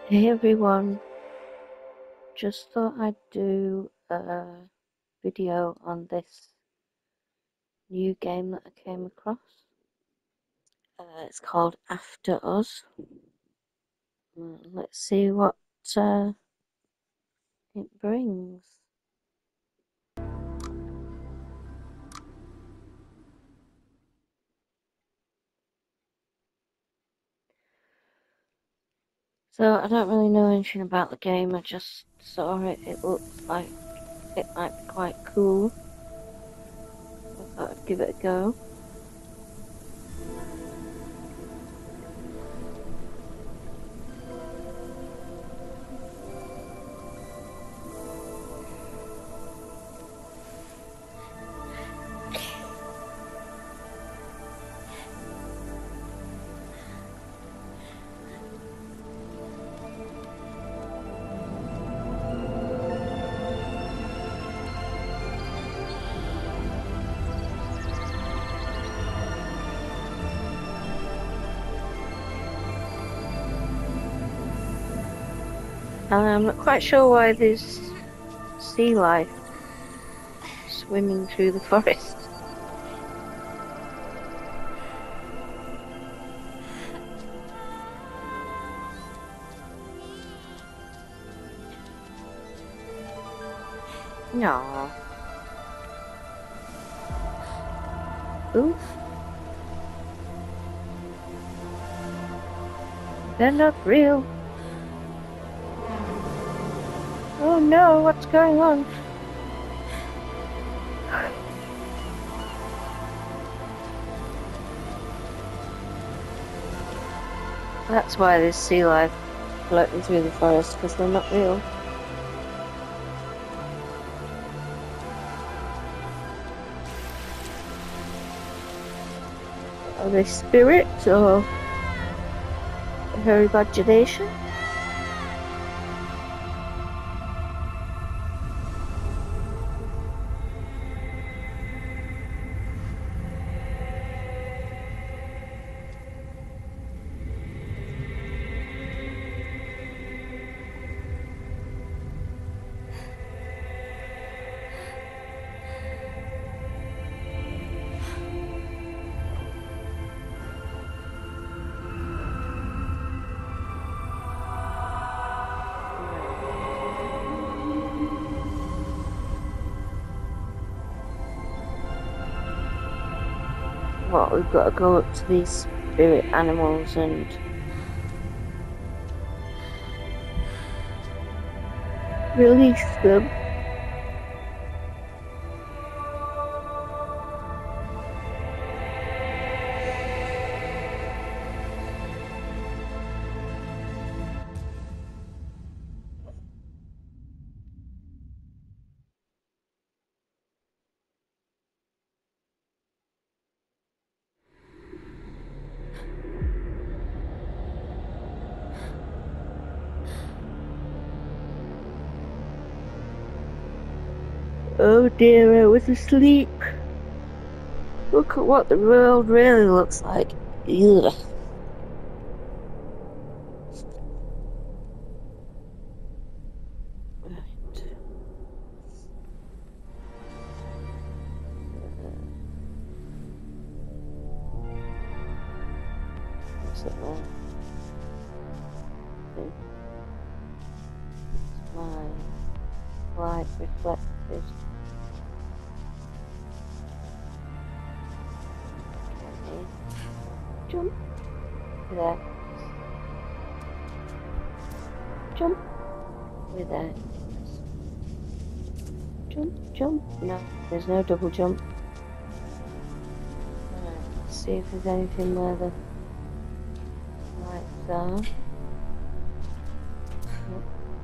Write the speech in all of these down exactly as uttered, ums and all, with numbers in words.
Hey everyone, just thought I'd do a video on this new game that I came across. Uh, it's called After Us. Uh, let's see what uh, it brings. So I don't really know anything about the game, I just saw it, it looks like it might be quite cool. I thought I'd give it a go. And I'm not quite sure why there's sea life swimming through the forest. No. Oof. They're not real. Oh no, what's going on? That's why there's sea life floating through the forest, because they're not real. Are they spirits or her imagination? What, we've got to go up to these spirit animals and release them. Oh dear, I was asleep. Look at what the world really looks like. Ugh. Right. What's it there? My light reflected. Okay. Jump. Relax. Jump. Relax. Jump, jump. No, there's no double jump. Alright, let's see if there's anything where the lights are. Nope.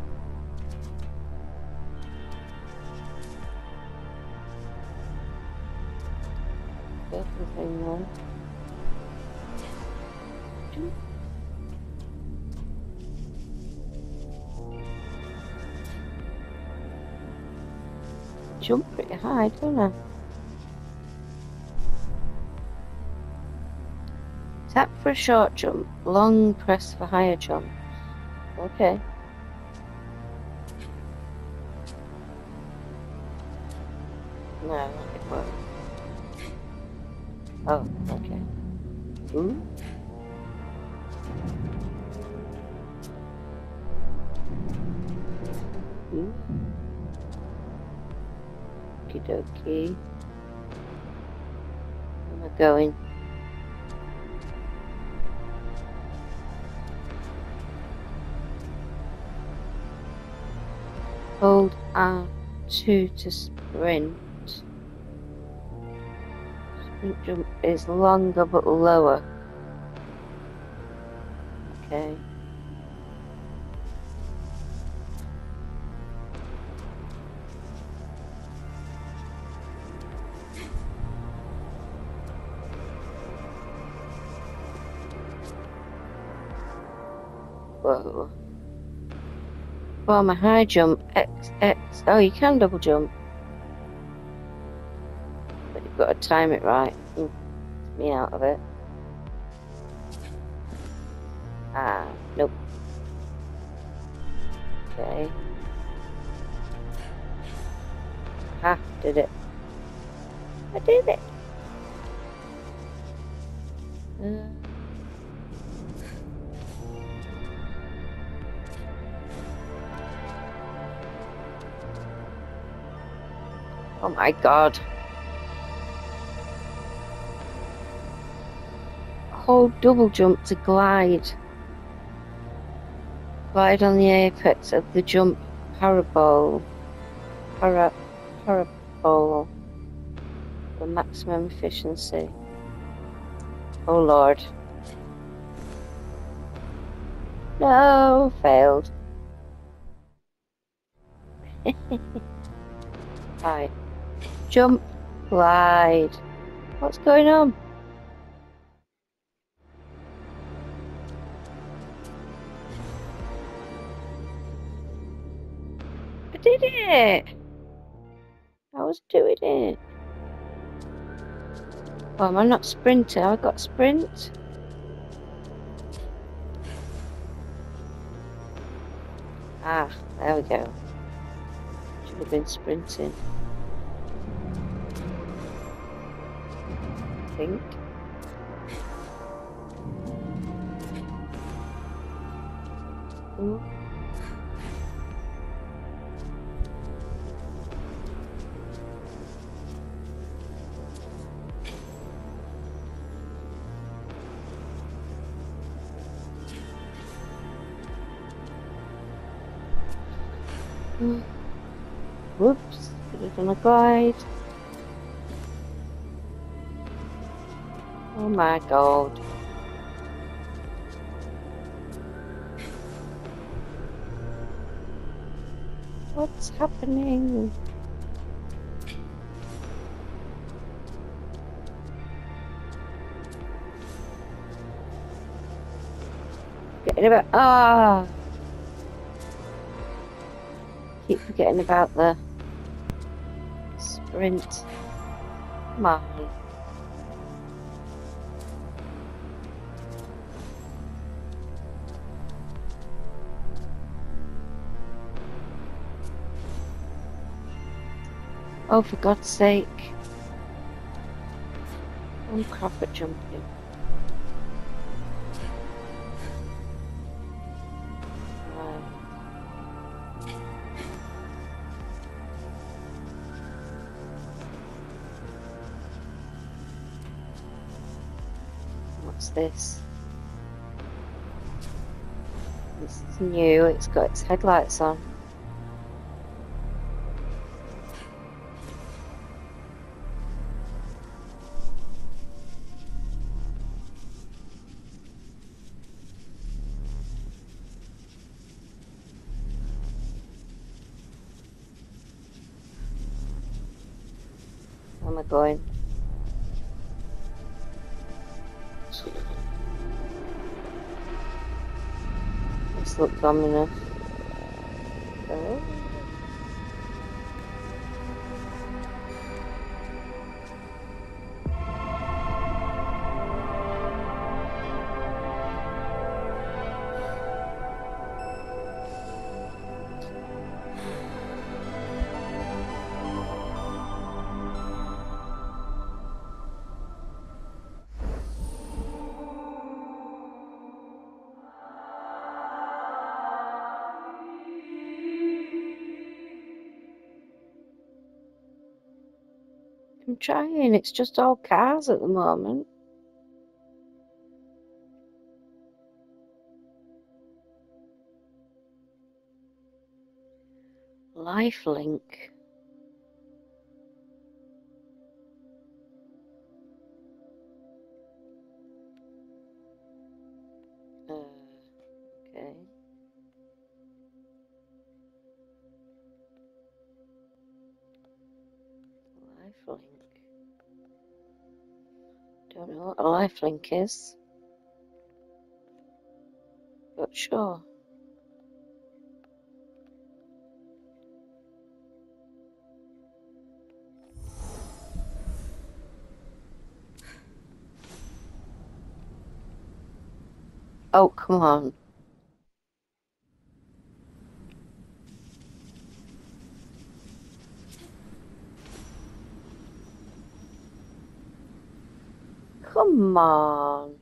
Everything there. Jump. Jump pretty high, don't I? Tap for a short jump, long press for higher jumps. Okay. No, it won't. Oh, okay. Ooh. Ooh. Okie dokie. Where am I going? Hold R two to sprint. Sprint jump is longer but lower. Okay. Whoa. Well, my high jump, X, X. Oh, you can double jump. But you've got to time it right. Mm. Me out of it. Ah, nope. Okay. Ha, did it. I did it. Uh, oh my god. Hold double jump to glide. Glide on the apex of the jump parabole. Para, parabole. For maximum efficiency. Oh lord. No, failed. Glide. Jump, glide. What's going on? I did it! I was doing it. Oh, am I not sprinter? I got sprint. Ah, there we go. Should have been sprinting. I think. Ooh. Whoops, could have done a glide. Oh my god. What's happening? Getting about ah. Keep forgetting about the sprint. My. Oh, for God's sake. I'm crap at jumping. What's this? This is new, it's got its headlights on. Where am I going? This looks ominous. Oh. I'm trying, it's just all cars at the moment. Lifelink. Uh, okay. Lifelink. Don't know what a lifelink is, but sure. Oh, come on. Come on.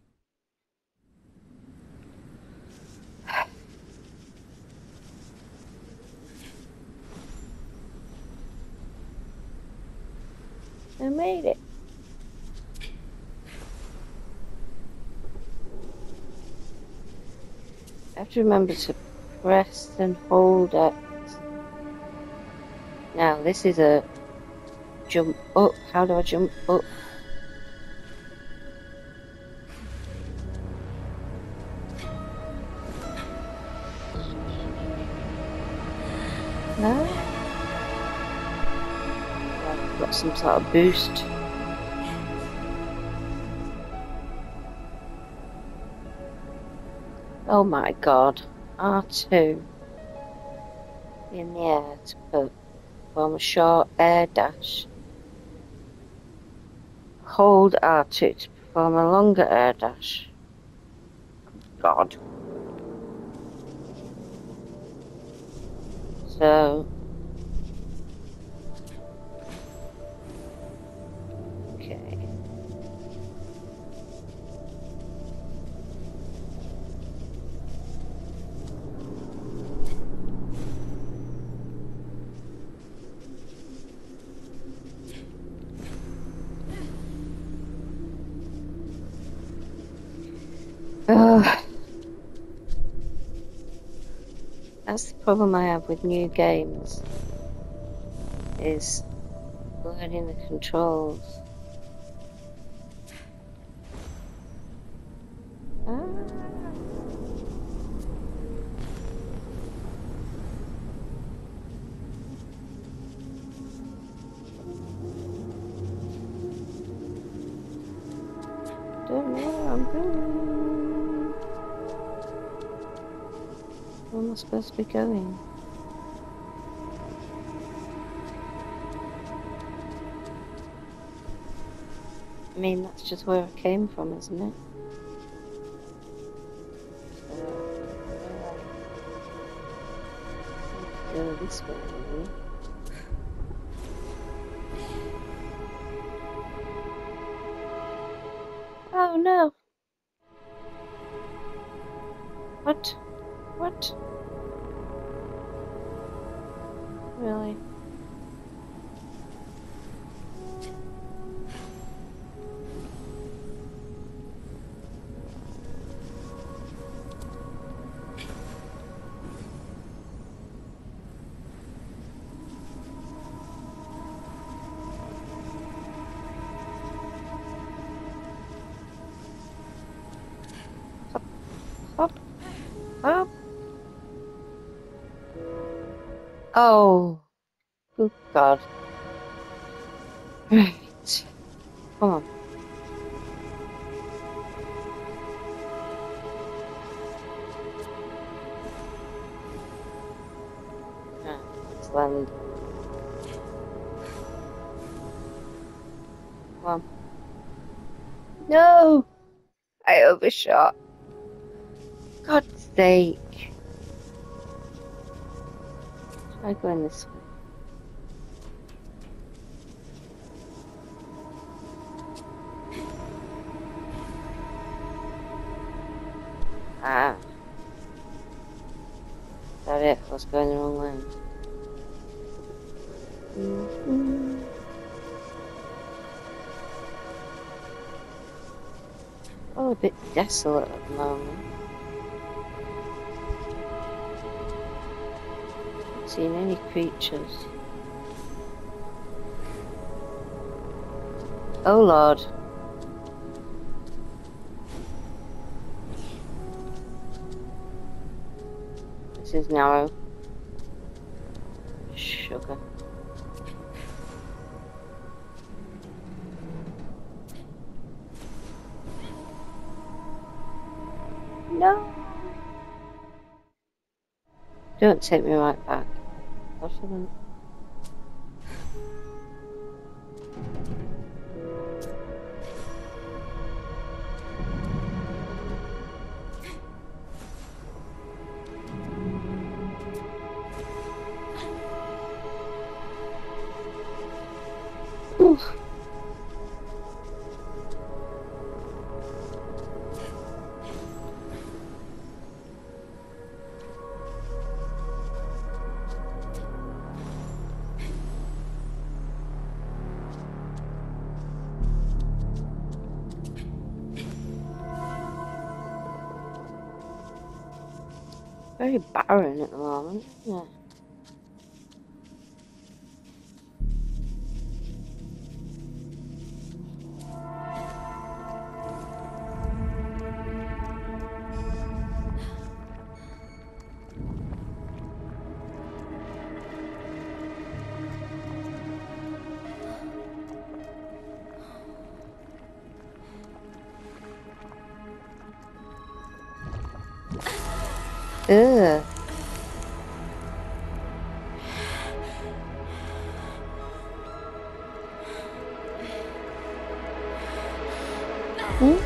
I made it. I have to remember to press and hold it. Now, this is a jump up. How do I jump up? No? I've got some sort of boost. Oh my god. R two. In the air to perform a short air dash. Hold R two to perform a longer air dash. God. So. Okay. Ugh. That's the problem I have with new games, is learning the controls. Ah. Don't know where I'm going. Where am I supposed to be going? I mean, that's just where I came from, isn't it? So, uh, go this way, maybe. Oh no! What? What? Really? Up, up. Oh, good God. Right. Come on. Ah, let's land. Come on. No! I overshot. God's sake. Try going this way. Ah. Is that it? I was going the wrong way. Mm-hmm. all a bit desolate at the moment. Not seeing any creatures. Oh Lord. This is narrow. Sugar. No! Don't take me right back. I shouldn't. Ooh. Very barren at the moment, isn't it? Ugh. Hmm?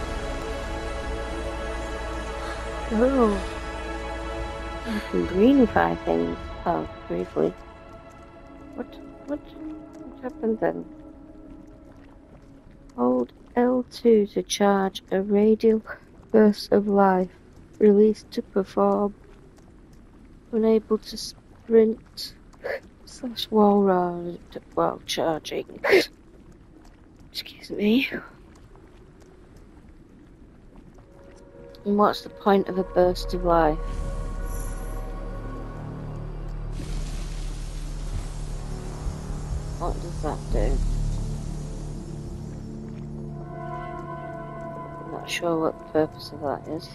Oh. I can greenify things. Oh, briefly. What, what, what happened then? Hold L two to charge a radial burst of life. Release to perform. Unable to sprint. Slash wall ride while charging. Excuse me. And what's the point of a burst of life? What does that do? I'm not sure what the purpose of that is.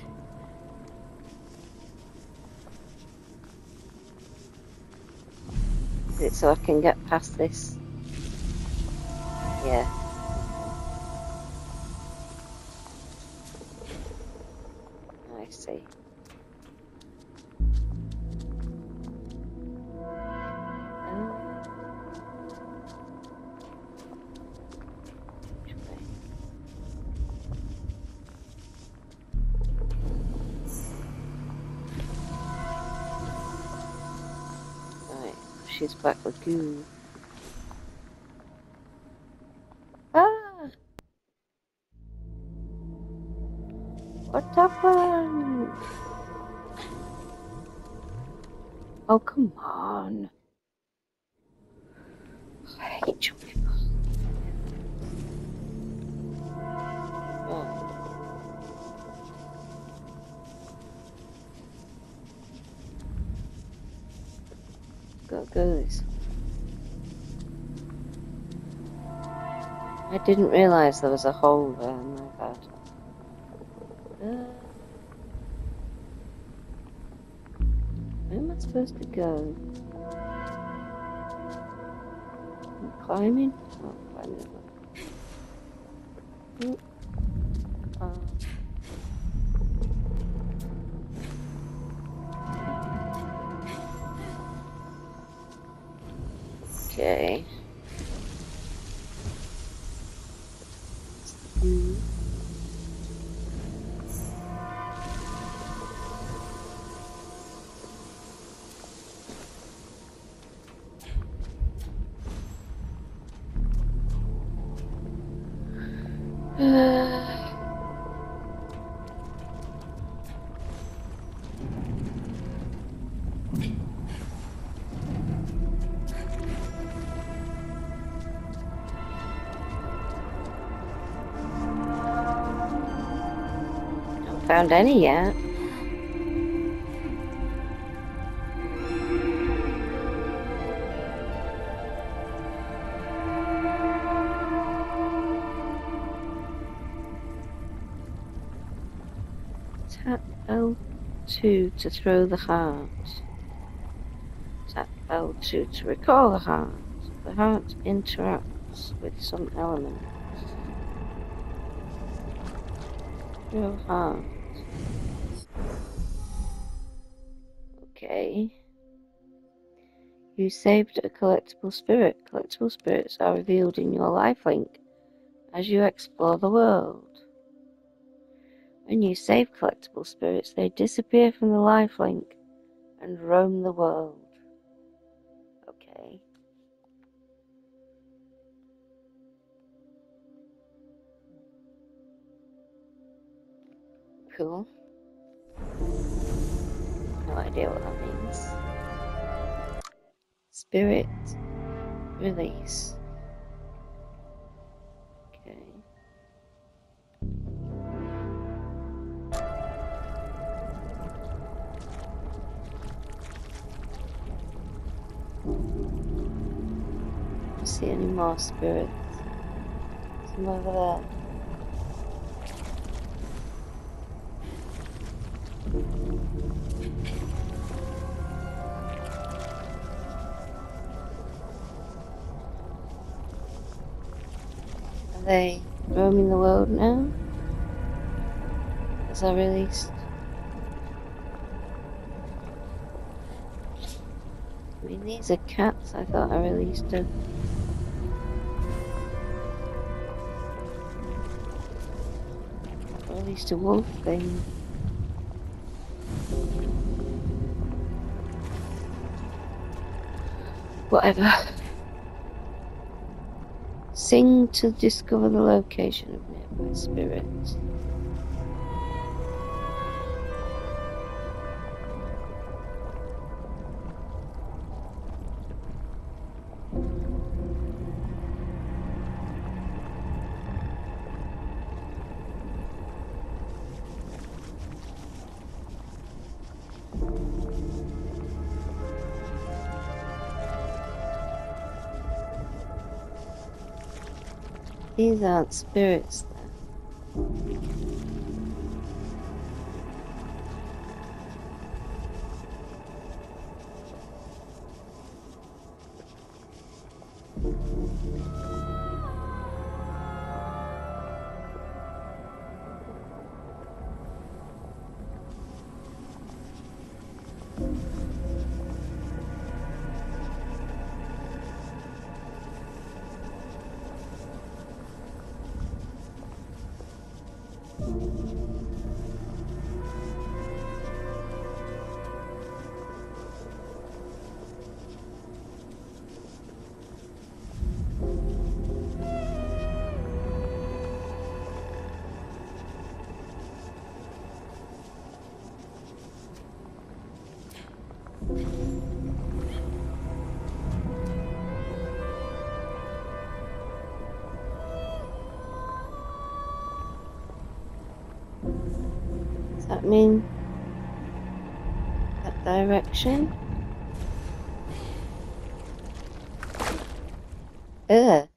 Is it so I can get past this? Yeah. I see. She's back with goo. Ah! What happened? Oh, come on. I hate you people. Oh. Go, go this. I didn't realise there was a hole there, my bad. Uh, where am I supposed to go? I'm climbing? Oh, climbing. Mm. Uh. Okay. Mm. found any yet. Tap L two to throw the heart. Tap L two to recall the heart. The heart interacts with some elements. Throw heart. Okay. You saved a collectible spirit. Collectible spirits are revealed in your lifelink as you explore the world. When you save collectible spirits, they disappear from the lifelink and roam the world. Okay. Cool. No idea what that means. Spirit release. Okay. Don't see any more spirits. Some over there. Are they roaming the world now? As I released? I mean, these are cats. I thought I released a... Or at least a wolf thing. Whatever. Sing to discover the location of nearby spirits. These aren't spirits, though. Does that mean that direction? Ugh.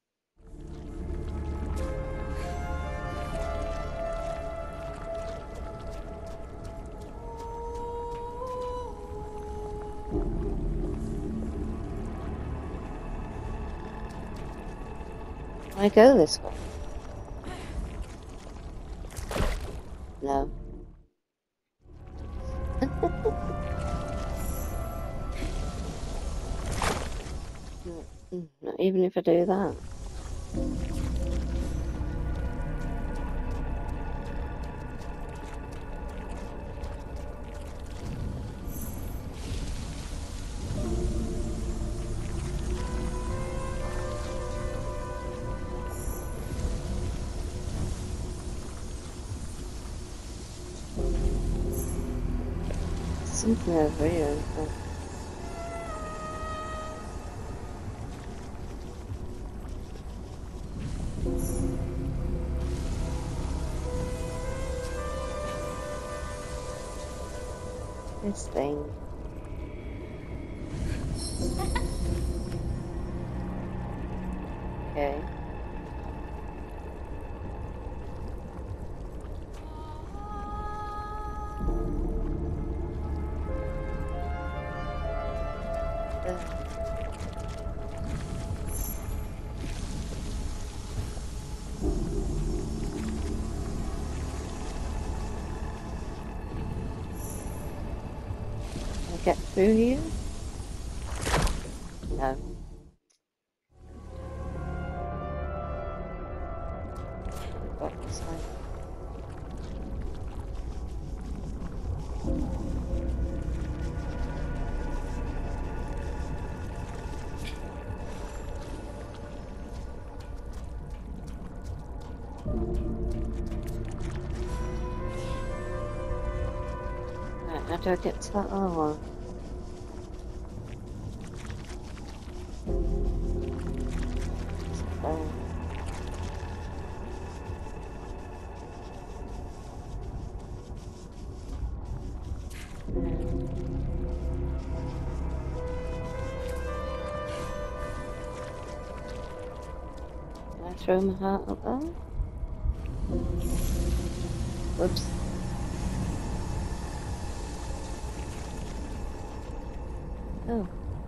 I go this way? No. Not even if I do that. Something over here. But... this thing. Okay. Get through here? No. Got this way. Right, how do I get to that other one? Throw my heart up there. Whoops. Oh.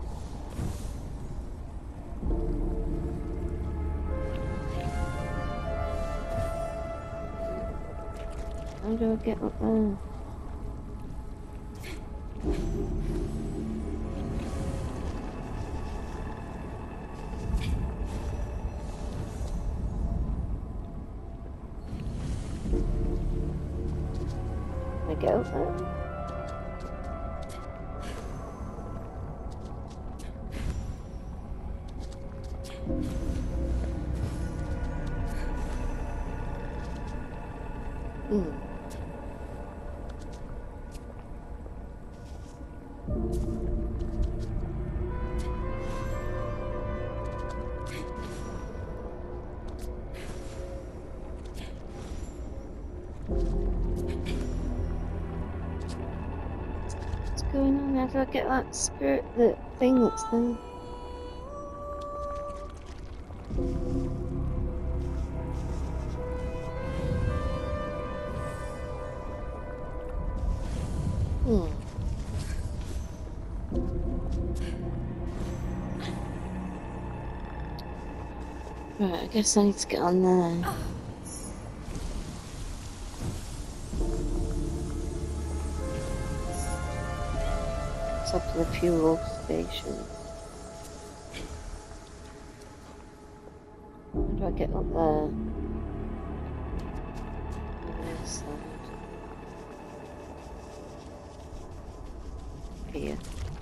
How do I get up there? Go there. Hmm. Going on? How do I get that spirit, the thing that's there? Hmm. Right, I guess I need to get on there. Top of the fuel station. How do I get up there? This side. Here.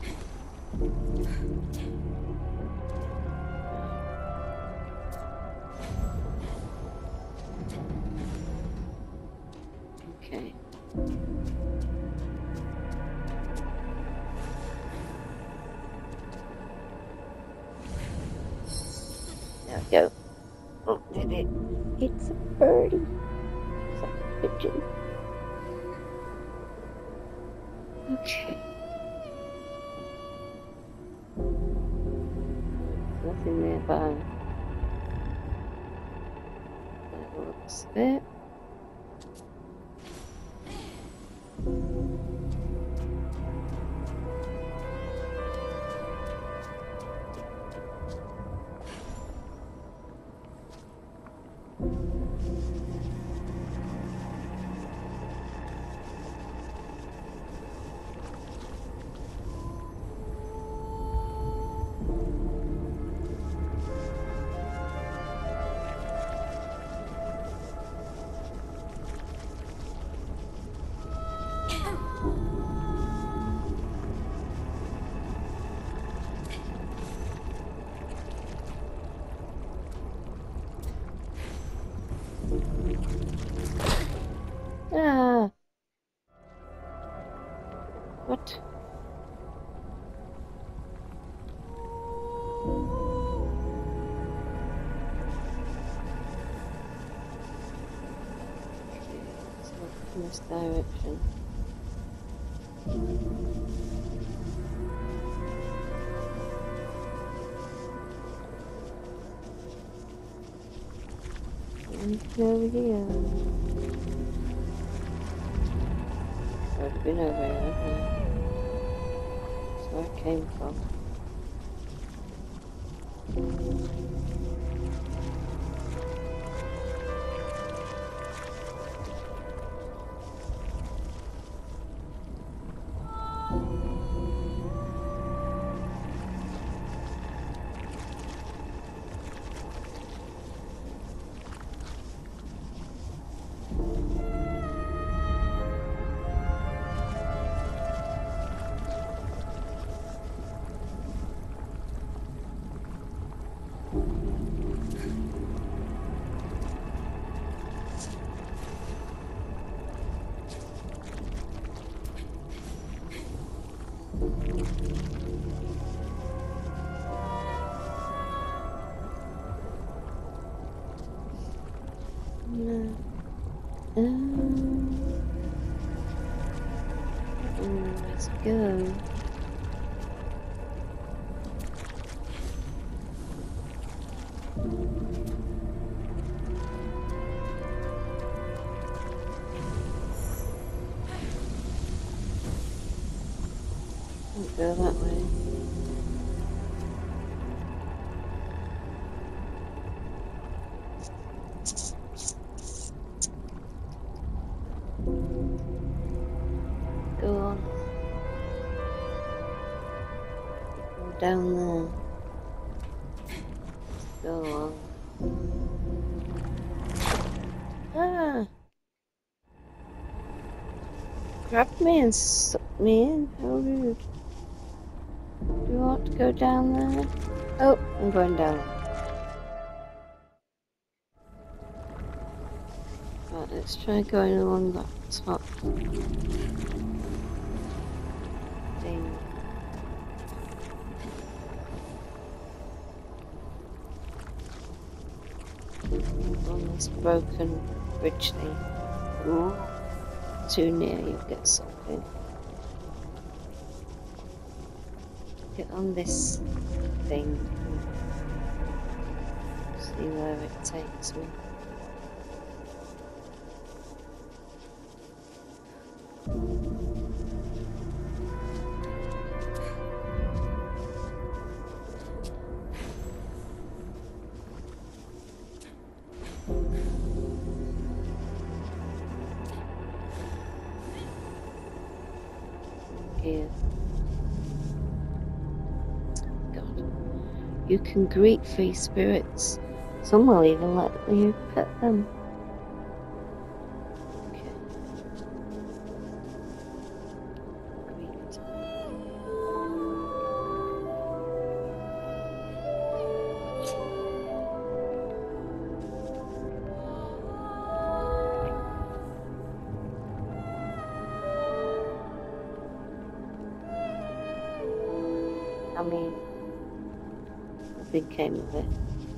Okay. There we go. Oh, did it? It's a birdie. It's like a pigeon. Okay. Nothing nearby. That looks a bit. Ah. What? Okay, let's look in this direction. Over here. I've been over here, haven't I? That's where I came from. No. Um, oh, let's go. Don't go that way. Go on. Go down there. Go on. Ah! Grabbed me and sucked me in. How rude. Do you want to go down there? Oh, I'm going down. Right, let's try going along that top thing. On this broken bridge thing. Ooh, too near, you'll get something. Get on this thing. See where it takes me. Here. God. You can greet free spirits. Some will even let you pet them. Okay. Greet. I mean, nothing came of it.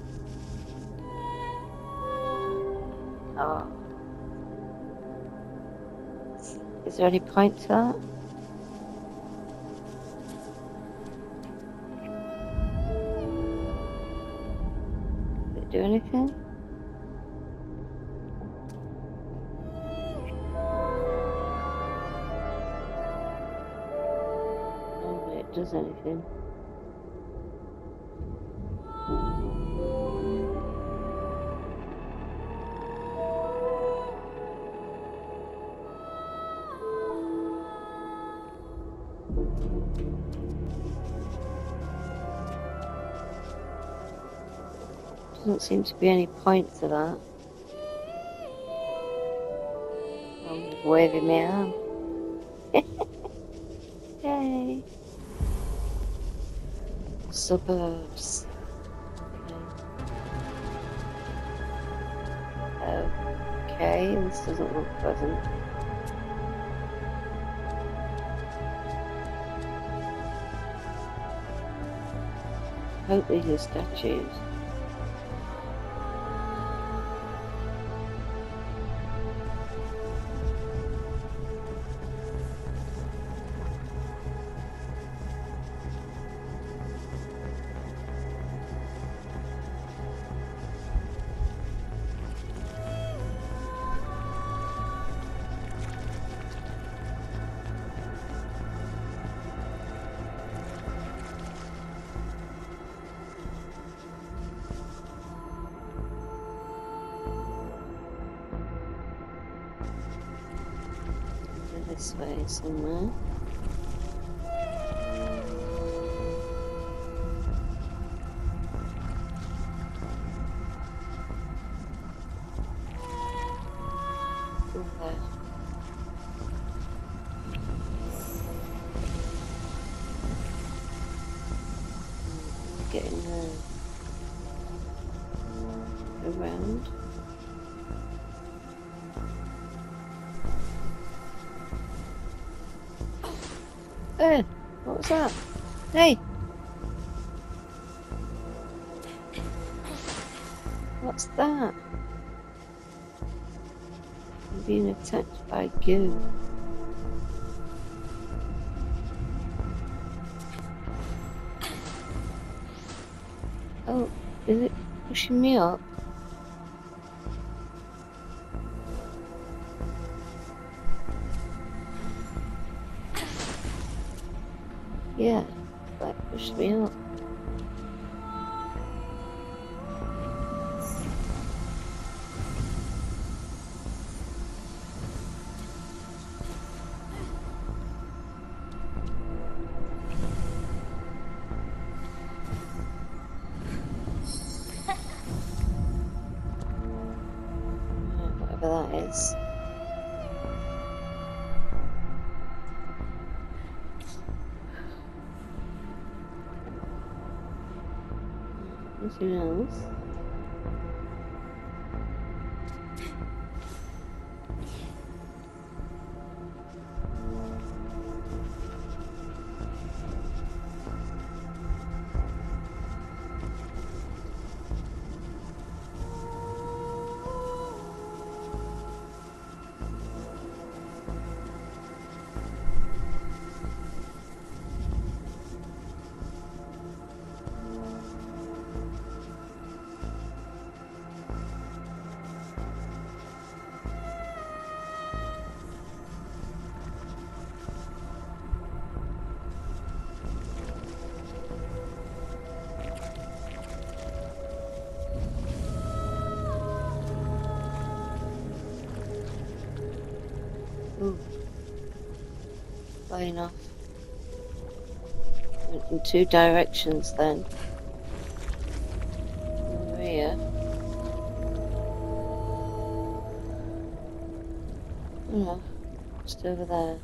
Oh. Is there any point to that? Did it do anything? No, but it does anything. Doesn't seem to be any point to that. I'm just waving my arm. Yay! Suburbs. Okay. Okay, this doesn't look pleasant. Hope these are statues. this way somewhere. Okay. Getting there. Around. Hey, what was that? Hey! What's that? I'm being attacked by goo. Oh, is it pushing me up? Yeah, that pushed me up. Whatever that is. Nothing else. Ooh. Flying off. Went in two directions then. Over here. Oh, just over there.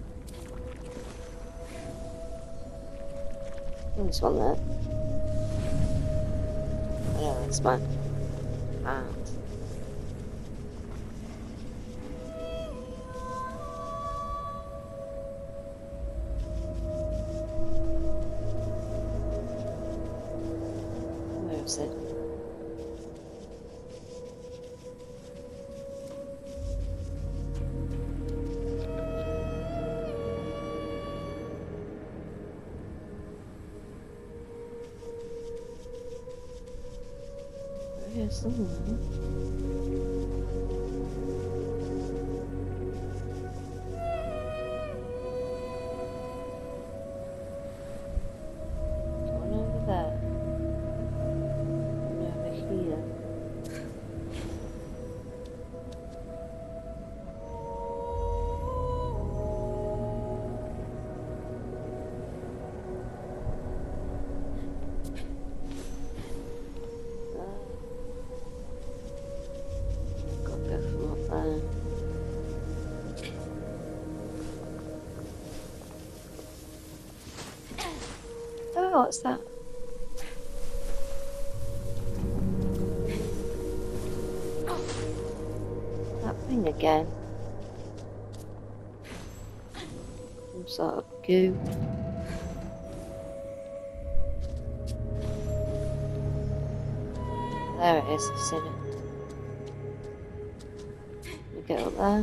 Oh, there's one there. Oh, that's mine. Ah. Where is it? Where is someone? Oh, what's that? That thing again. Some sort of goo. There it is, I've seen it. You get up there.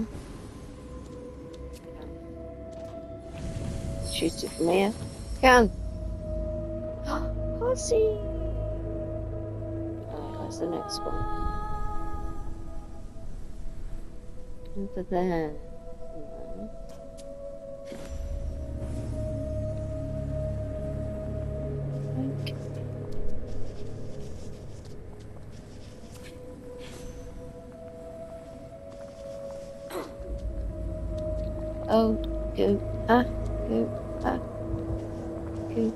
Shoot it from here. Can! Pussy! Alright, where's the next one? Over there. Somewhere. Okay. Oh, go, ah, go, ah, go.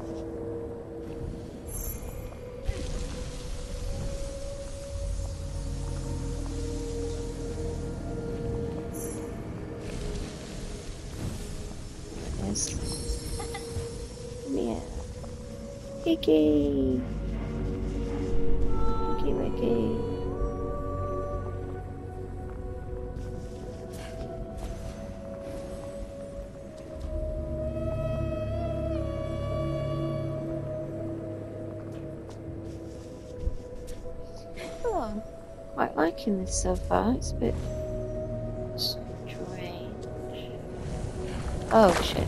Yes. Come here. Kiki! Kiki Wiki! Oh, I'm quite liking this so far. It's a bit strange. Oh shit.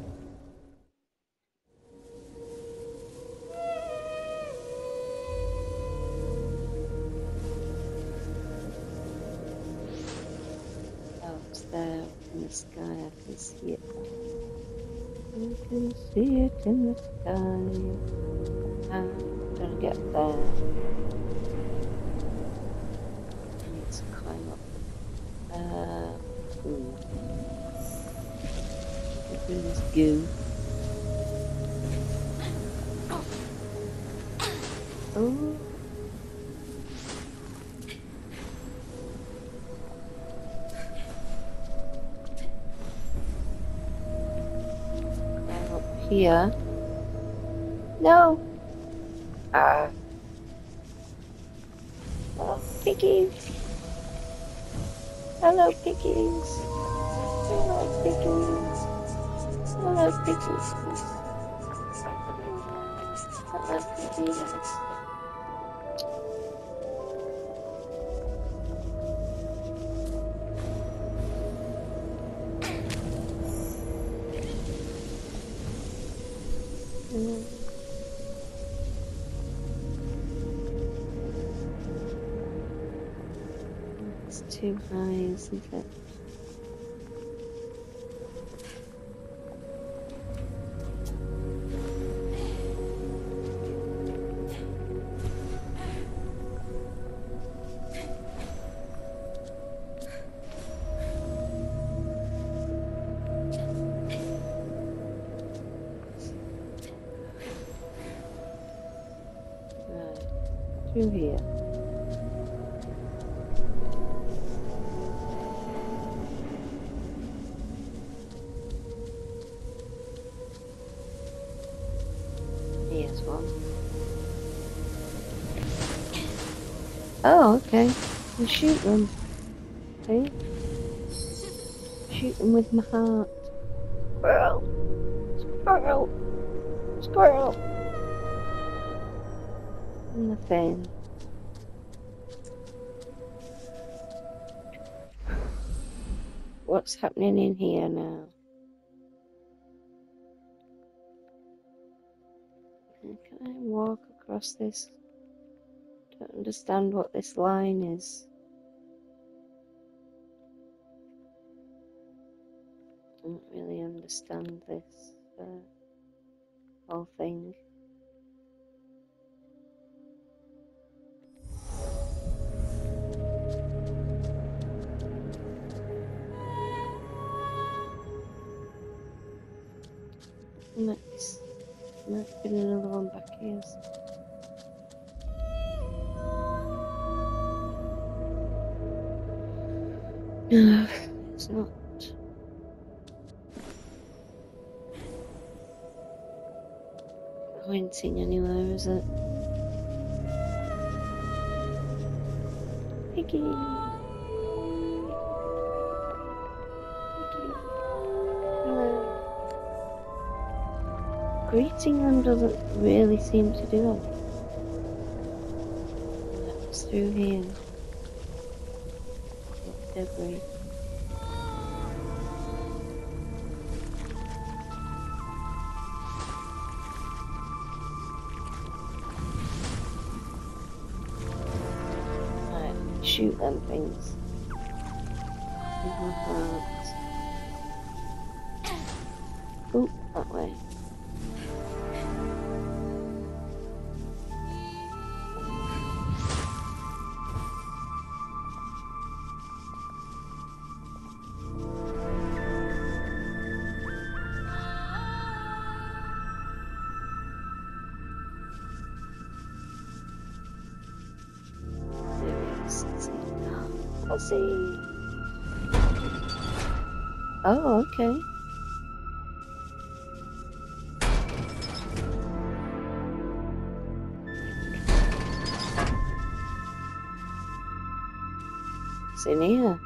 Oh, it's there in the sky. I can see it. I can see it in the sky. I'm gonna get there. I need to climb up. Uh, hmm. Get through this goo. Oh. Climb up here. No! Ah! Oh, piggies! Hello, piggies! Hello, piggies! Hello, piggies! Hello, piggies! Mm. It's too high, isn't it? Right, through here. Here's one. Oh, okay. You shoot them. Okay. Shoot them with my heart. Squirrel! Squirrel! Squirrel! Nothing. What's happening in here now? Can I walk across this? Don't understand what this line is. Don't really understand this uh, whole thing. Might be, might be another one back here. No, it's not. Pointing anywhere, is it? Piggy! Piggy! Hello. Greeting them doesn't really seem to do it. That's through here. Debris. Shoot them things. With my heart. Oh, that way. Horsey! Oh, okay. It's in here.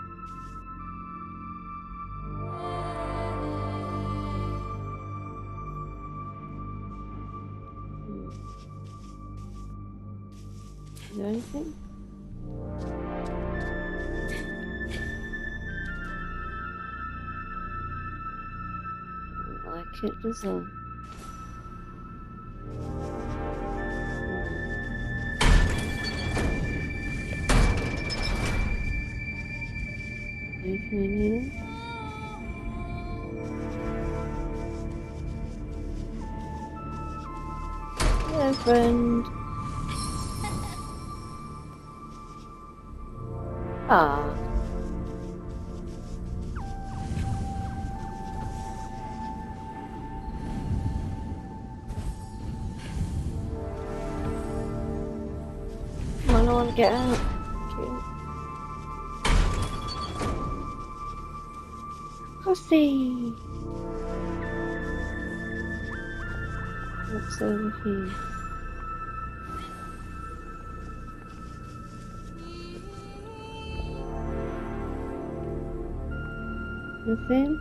Is there anything? Don't like it, does it? Anything in here? Hello, friend. Ah. Come on, I want to get out. Cute. Horsey! What's over here? Nothing?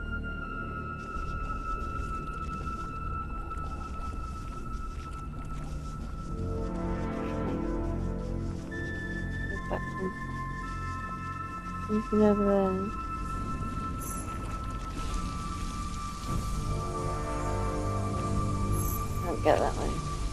Go back home. Anything over there? Don't go that way.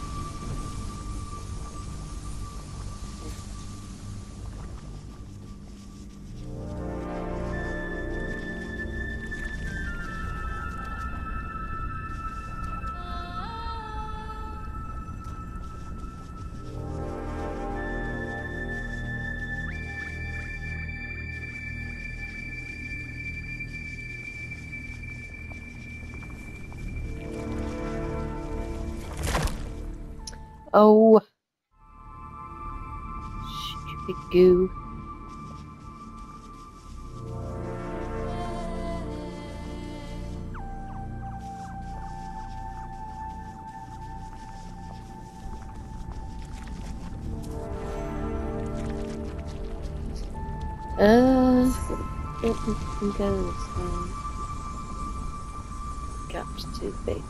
Oh, stupid goo. Uh, I don't think I can go this way. Gap's too big.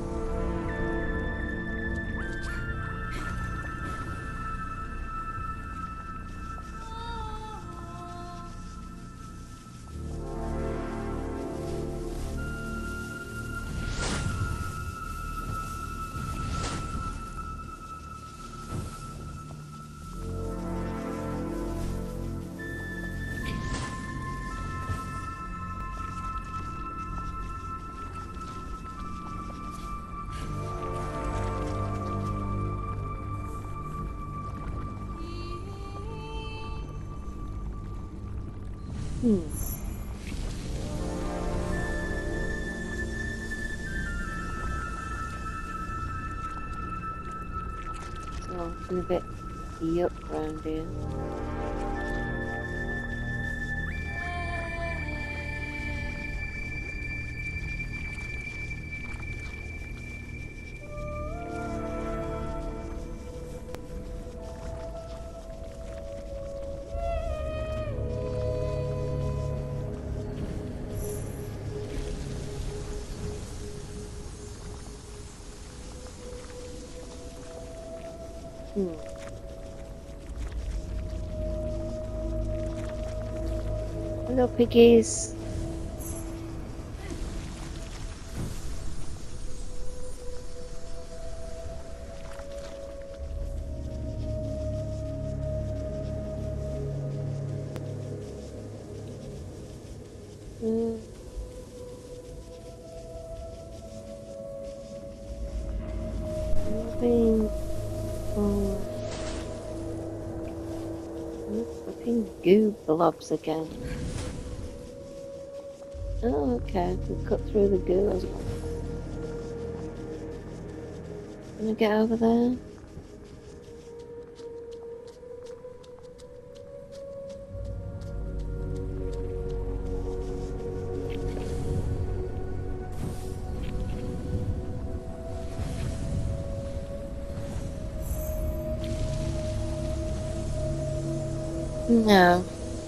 Hmm. So I'm a bit yuck around here. Hmm. Hello, piggies. Mm. Nothing. Oh. Fucking goo blobs again. Oh, okay. We cut through the goo as well. Can I get over there? No.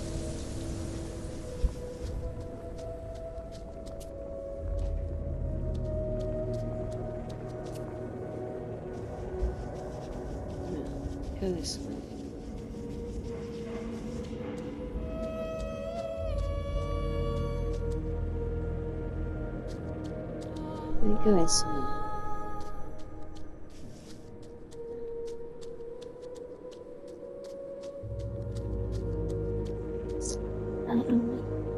Go this way. Where are you going, son? I don't know.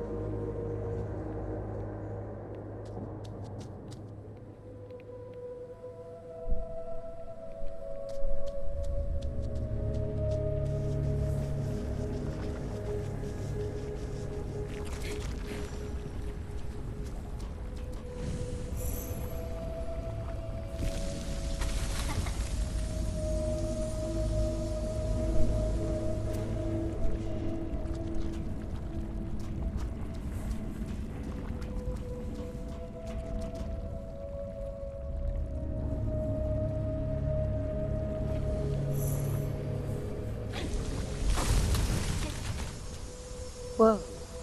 Whoa.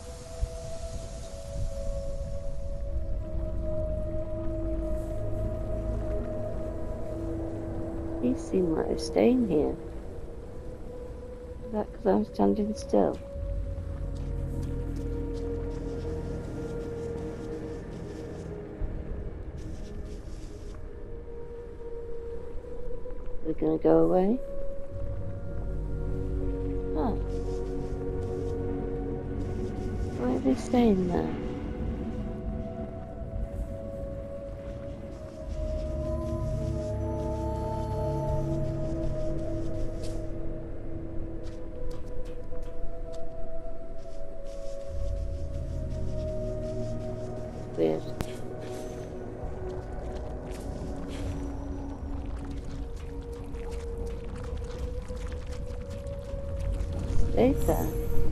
These seem like they're staying here. Is that because I'm standing still? They're gonna go away? Oh. Why are they staying there? Weird. Stay there.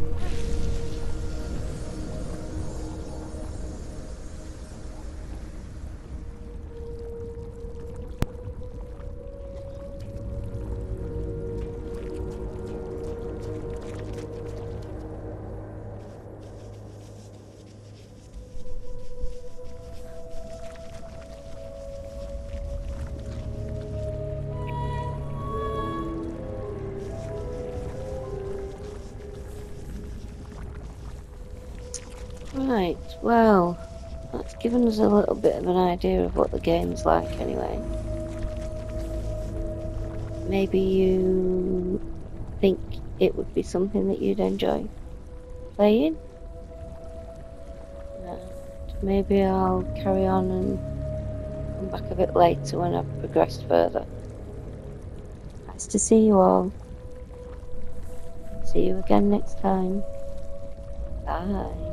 Right, well, that's given us a little bit of an idea of what the game's like anyway. Maybe you think it would be something that you'd enjoy playing? Uh, maybe I'll carry on and come back a bit later when I've progressed further. Nice to see you all. See you again next time. Bye.